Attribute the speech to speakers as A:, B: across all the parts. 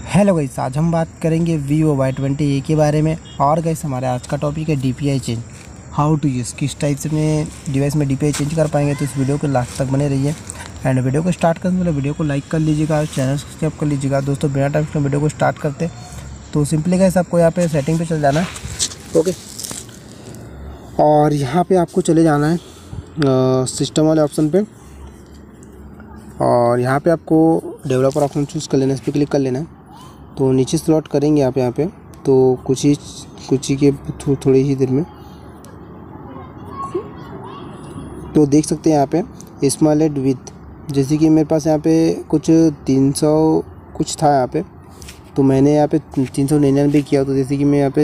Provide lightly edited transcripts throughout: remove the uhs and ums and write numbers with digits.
A: Hello guys, आज हम बात करेंगे Vivo Y20 के बारे में। और गाइस, हमारे आज का टॉपिक है DPI change, how to use, किस टाइप से अपने डिवाइस में DPI चेंज कर पाएंगे। तो इस वीडियो को लास्ट तक बने रहिए। एंड वीडियो को स्टार्ट करने से पहले वीडियो को लाइक कर लीजिएगा और चैनल सब्सक्राइब कर लीजिएगा। दोस्तों, बिना टाइम के वीडियो को स्टार्ट करते तो सिंपली गाइस आपको यहाँ पे सेटिंग पे चल जाना है। ओके, और यहाँ पे आपको चले जाना है सिस्टम वाले ऑप्शन पे, और यहाँ पे आपको डेवलपर ऑप्शन चूज़ कर लेना है, इस पर क्लिक कर लेना है। तो नीचे स्लॉट करेंगे आप यहाँ पे, तो कुछ ही के थोड़ी ही देर में तो देख सकते हैं यहाँ पे स्मॉलेड विथ, जैसे कि मेरे पास यहाँ पे कुछ 300 कुछ था यहाँ पे, तो मैंने यहाँ पे 399 किया। तो जैसे कि मैं यहाँ पे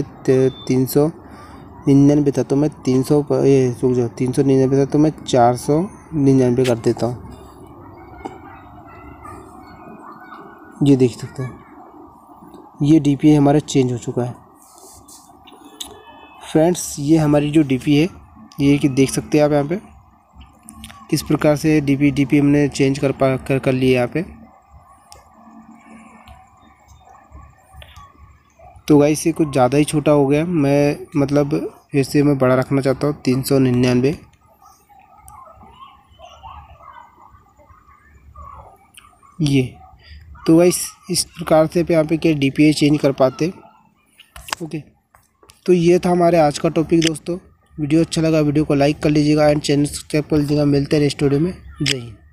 A: 399 था, तो मैं 399 था तो मैं 499 कर देता हूँ। ये देख सकते हैं, ये DPI हमारा चेंज हो चुका है। फ्रेंड्स, ये हमारी जो DPI है, ये कि देख सकते हैं आप यहाँ पे किस प्रकार से DPI हमने चेंज कर लिया यहाँ पे। तो गाइस, ये कुछ ज़्यादा ही छोटा हो गया। मैं मतलब फिर से मैं बड़ा रखना चाहता हूँ, 399। ये तो गाइस इस प्रकार से यहाँ पे क्या DPI चेंज कर पाते। ओके, तो ये था हमारे आज का टॉपिक। दोस्तों, वीडियो अच्छा लगा वीडियो को लाइक कर लीजिएगा एंड चैनल सब्सक्राइब कर लीजिएगा। मिलते हैं नेक्स्ट वीडियो में। जय हिंद।